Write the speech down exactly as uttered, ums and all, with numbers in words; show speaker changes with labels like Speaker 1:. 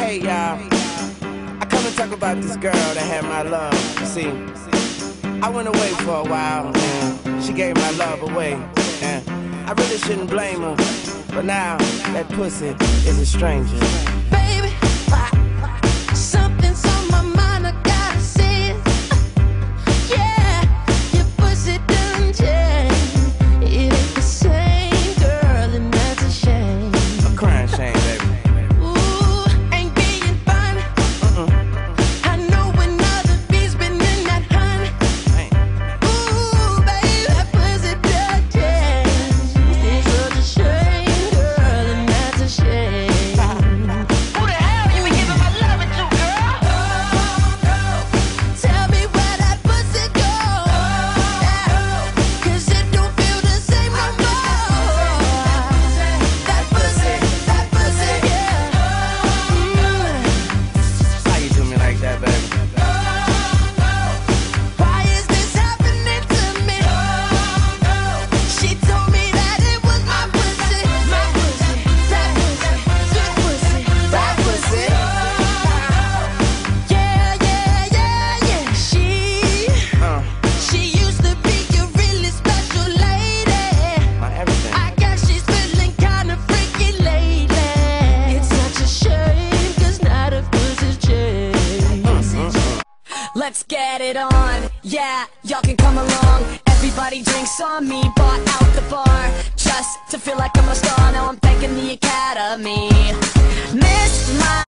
Speaker 1: Hey y'all, I come to talk about this girl that had my love. You see, I went away for a while and she gave my love away, and I really shouldn't blame her, but now that pussy is a stranger.
Speaker 2: Baby, something's on my mind, I gotta say it. Yeah, your pussy done changed. It ain't the same girl, and that's a shame.
Speaker 1: A crying shame, baby.
Speaker 3: Let's get it on, yeah, y'all can come along. Everybody drinks on me, bought out the bar, just to feel like I'm a star. Now I'm thanking the Academy. Miss my